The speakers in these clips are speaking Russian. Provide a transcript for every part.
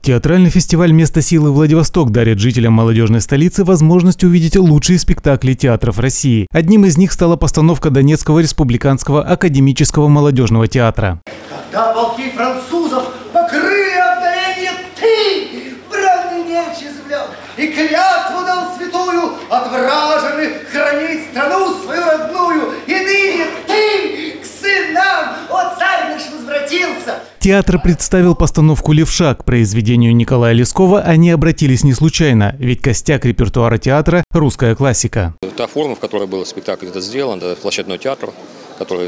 Театральный фестиваль «Место силы Владивосток» дарит жителям молодежной столицы возможность увидеть лучшие спектакли театров России. Одним из них стала постановка Донецкого республиканского академического молодежного театра. Когда полки французов покрыли отдаление, ты, бранный меч извлек, и клятву дал святую от вражины хранить страну свою родную, и ныне ты к сынам, о царь наш, возвратился. Театр представил постановку «Левша». К произведению Николая Лескова они обратились не случайно, ведь костяк репертуара театра – русская классика. Та форма, в которой был спектакль сделан, это площадной театр, который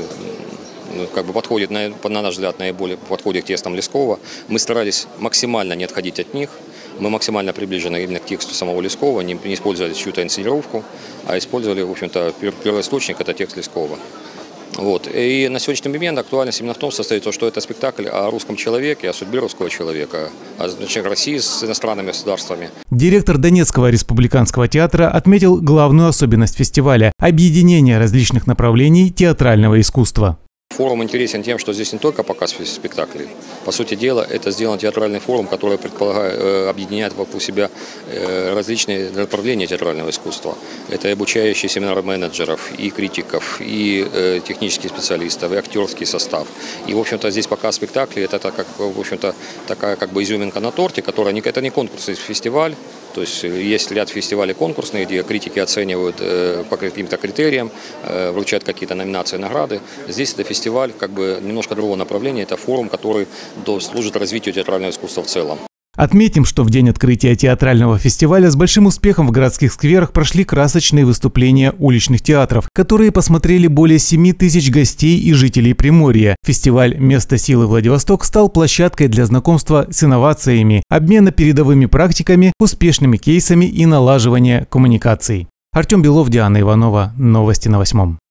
как бы подходит, на наш взгляд, наиболее подходит к текстам Лескова. Мы старались максимально не отходить от них. Мы максимально приближены именно к тексту самого Лескова, не использовали чью-то инсценировку, а использовали, в общем-то, первоисточник – это текст Лескова. Вот. И на сегодняшний момент актуальность именно в том состоит, что это спектакль о русском человеке, о судьбе русского человека, о России с иностранными государствами. Директор Донецкого республиканского театра отметил главную особенность фестиваля – объединение различных направлений театрального искусства. Форум интересен тем, что здесь не только показ спектаклей. По сути дела, это сделан театральный форум, который объединяет вокруг себя различные направления театрального искусства. Это и обучающие семинары менеджеров, и критиков, и технических специалистов, и актерский состав. И, в общем-то, здесь показ спектаклей – это, в общем-то, такая как бы изюминка на торте, которая это не конкурсный фестиваль. То есть есть ряд фестивалей конкурсных, где критики оценивают по каким-то критериям, вручают какие-то номинации, награды. Здесь это фестиваль как бы немножко другого направления, это форум, который служит развитию театрального искусства в целом. Отметим, что в день открытия театрального фестиваля с большим успехом в городских скверах прошли красочные выступления уличных театров, которые посмотрели более 7 тысяч гостей и жителей Приморья. Фестиваль «Место силы Владивосток» стал площадкой для знакомства с инновациями, обмена передовыми практиками, успешными кейсами и налаживания коммуникаций. Артем Белов, Диана Иванова. Новости на 8.